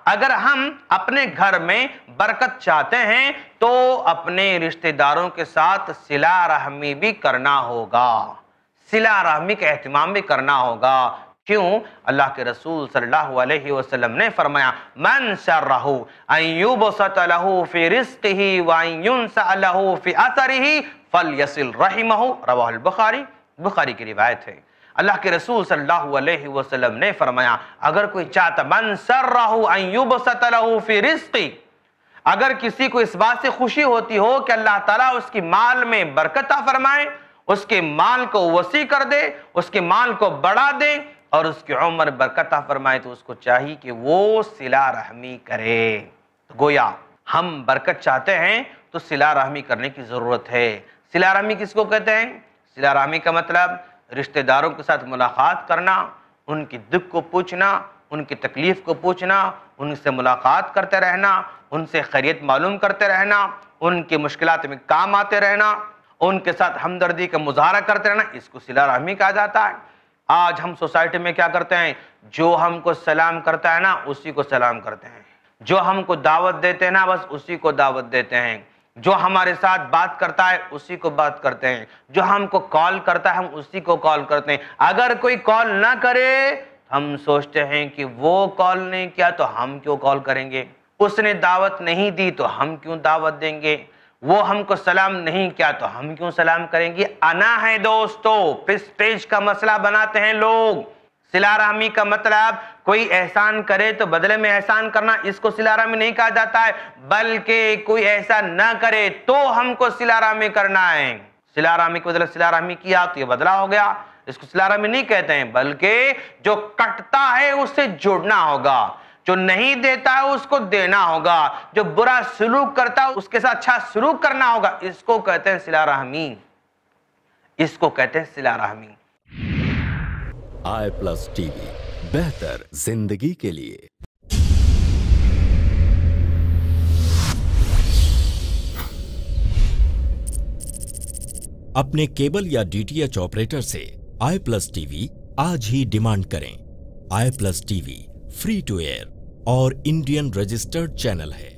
अगर हम अपने घर में बरकत चाहते हैं तो अपने रिश्तेदारों के साथ सिला रहमी भी करना होगा, सिला रहमी का एहतमाम भी करना होगा। क्यों? अल्लाह के रसूल सल्लल्लाहु अलैहि वसल्लम ने फरमाया, मन शर्रहु अन युबसत लहु फी रिज़्क़िही व अन युनसा लहु फी असरिही फलयसिल रहिमहु, रवाहुल बुखारी, बुखारी की रिवायत है। अल्लाह के रसूल सल्लल्लाहु अलैहि वसल्लम ने फरमाया, अगर कोई चाहता, मन शर्रहु अन युबसत लहु फी रिज़्क़ी, अगर किसी को इस बात से खुशी होती हो कि अल्लाह ताला उसकी माल में बरकत फरमाए, उसके माल को वसी कर दे, उसके माल को बढ़ा दे और उसकी उम्र बरकत फरमाए, तो उसको चाहिए कि वो सिला रहमी करे। तो गोया हम बरकत चाहते हैं तो सिला रहमी करने की जरूरत है। सिला रहमी किसको कहते हैं? सिला रहमी का मतलब रिश्तेदारों के साथ मुलाकात करना, उनकी दुख को पूछना, उनकी तकलीफ को पूछना, उनसे मुलाकात करते रहना, उनसे खैरियत मालूम करते रहना, उनकी मुश्किलात में काम आते रहना, उनके साथ हमदर्दी का मुजाहरा करते रहना, इसको सिला रहमी कहा जाता है। आज हम सोसाइटी में क्या करते हैं? जो हमको सलाम करता है ना, उसी को सलाम करते हैं। जो हमको दावत देते हैं ना, बस उसी को दावत देते हैं। जो हमारे साथ बात करता है उसी को बात करते हैं। जो हमको कॉल करता है हम उसी को कॉल करते हैं। अगर कोई कॉल ना करे हम सोचते हैं कि वो कॉल नहीं किया तो हम क्यों कॉल करेंगे, उसने दावत नहीं दी तो हम क्यों दावत देंगे, वो हमको सलाम नहीं किया तो हम क्यों सलाम करेंगे। अना है दोस्तों, प्रेस्टीज का मसला बनाते हैं लोग। सिला रहमी का मतलब कोई एहसान करे तो बदले में एहसान करना, इसको सिला रहमी नहीं कहा जाता है, बल्कि कोई एहसान ना करे तो हमको सिला रहमी करना है। सिला रहमी के बदले सिला रहमी किया तो ये बदला हो गया, इसको सिला रहमी नहीं कहते हैं। बल्कि जो कटता है उससे जुड़ना होगा, जो नहीं देता है उसको देना होगा, जो बुरा सलूक करता है उसके साथ अच्छा सलूक करना होगा, इसको कहते हैं सिला रहमी, इसको कहते हैं सिला रहमी। i+ टीवी, बेहतर जिंदगी के लिए। अपने केबल या DTH ऑपरेटर से i+ टीवी आज ही डिमांड करें। i+ TV free to air और इंडियन रजिस्टर्ड चैनल है।